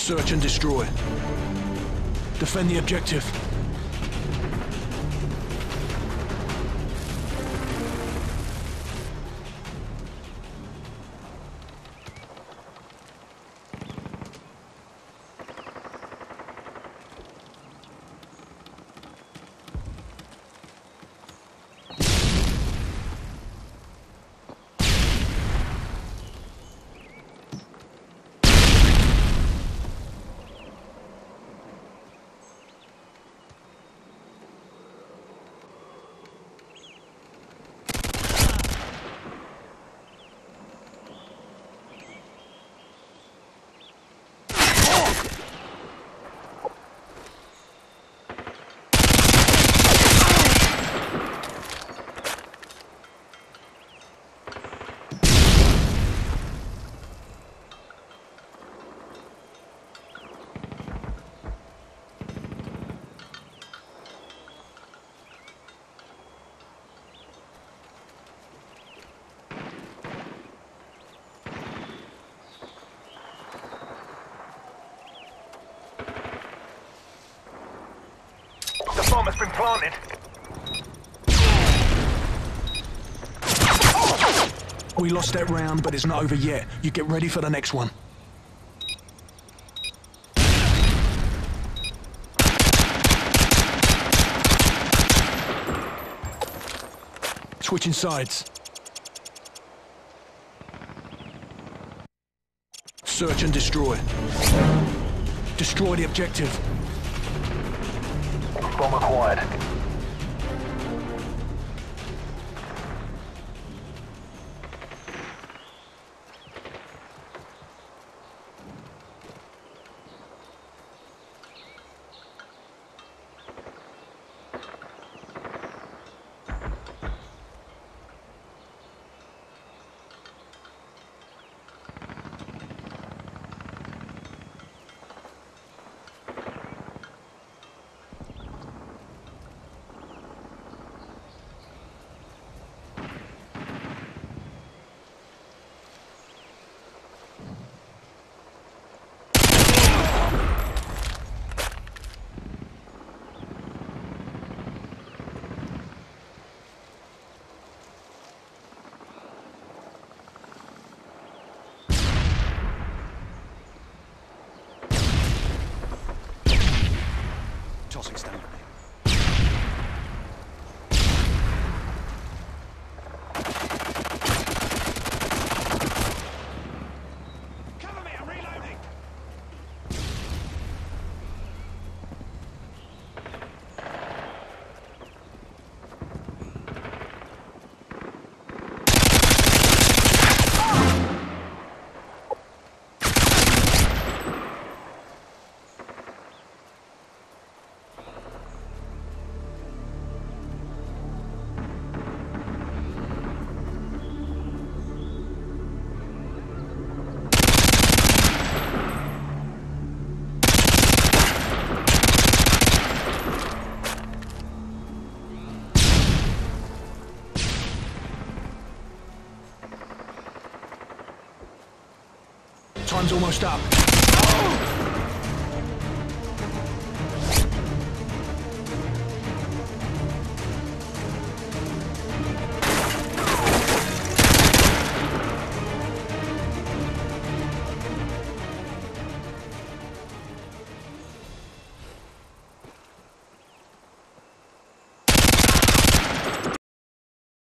Search and destroy. Defend the objective. The bomb has been planted. We lost that round, but it's not over yet. You get ready for the next one. Switching sides. Search and destroy. Destroy the objective. Bomb acquired. Tossing stone. Cover me, I'm reloading. Time's almost up.